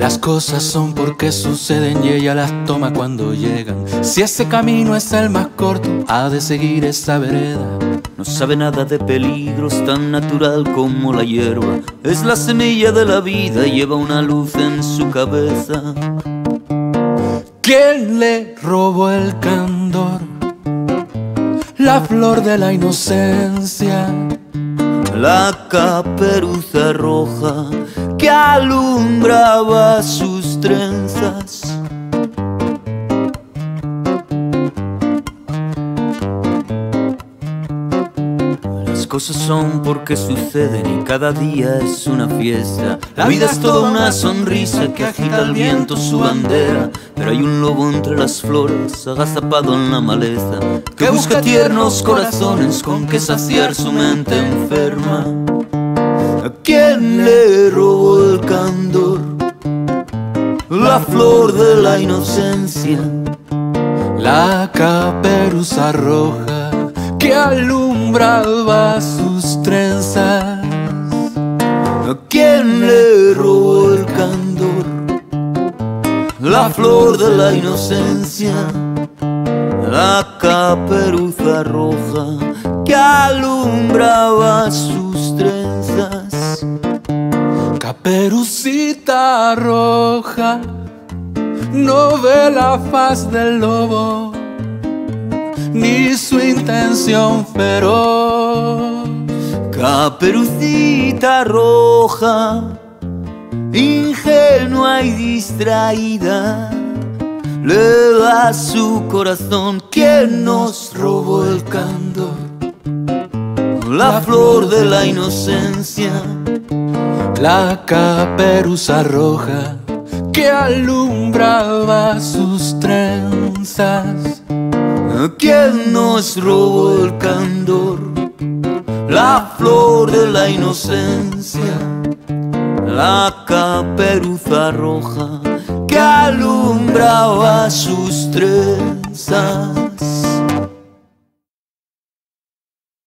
Las cosas son porque suceden y ella las toma cuando llegan. Si ese camino es el más corto, ha de seguir esa vereda. No sabe nada de peligros, tan natural como la hierba. Es la semilla de la vida, lleva una luz en su cabeza. ¿Quién le robó el candor? La flor de la inocencia. La caperuza roja que alumbraba sus trenzas. Las cosas son porque suceden y cada día es una fiesta. La vida es toda una sonrisa que agita al viento su bandera. Pero hay un lobo entre las flores, agazapado en la maleza, que busca tiernos corazones con que saciar su mente enferma. ¿A quién le robó el candor? La flor de la inocencia. La caperuza roja que alumbraba sus trenzas. ¿A quién le robó el candor? La flor de la inocencia. La caperuza roja que alumbraba sus trenzas. Caperucita roja, no ve la faz del lobo, ni su intención feroz. Caperucita roja, ingenua y distraída, le da su corazón. ¿Quién nos robó el candor? La flor de la inocencia. La caperuza roja que alumbraba sus trenzas. ¿Quién nos robó el candor? La flor de la inocencia. La caperuza roja que alumbraba sus trenzas.